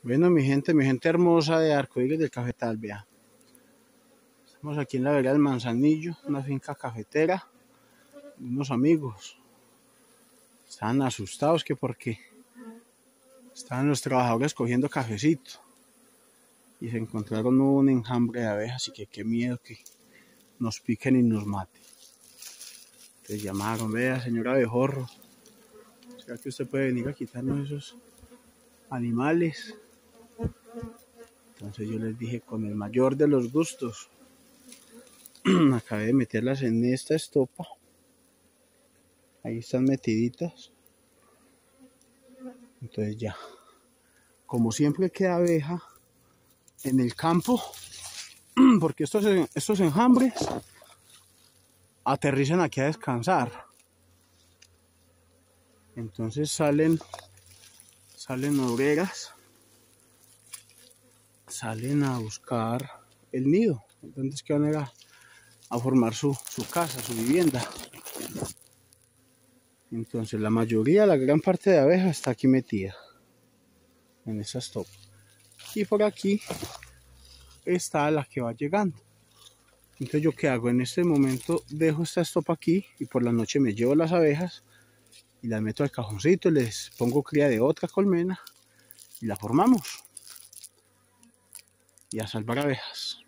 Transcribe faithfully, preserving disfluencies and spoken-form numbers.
Bueno, mi gente, mi gente hermosa de Arcoíris del Cafetal, vea. Estamos aquí en la vereda del Manzanillo, una finca cafetera. Unos amigos estaban asustados que porque estaban los trabajadores cogiendo cafecito y se encontraron un enjambre de abejas y que qué miedo que nos piquen y nos maten. Entonces llamaron, vea, señor abejorro, ¿será que usted puede venir a quitarnos esos animales? Entonces yo les dije, con el mayor de los gustos. Acabé de meterlas en esta estopa. Ahí están metiditas. Entonces ya, como siempre queda abeja en el campo, porque estos, estos enjambres aterrizan aquí a descansar. Entonces salen, salen obreras, salen a buscar el nido. Entonces que van a ir a, a formar su, su casa, su vivienda. Entonces la mayoría, la gran parte de abejas está aquí metida en esa estopa. Y por aquí está la que va llegando. Entonces yo qué hago, en este momento dejo esta estopa aquí y por la noche me llevo las abejas y las meto al cajoncito, les pongo cría de otra colmena y la formamos. Y a salvar abejas.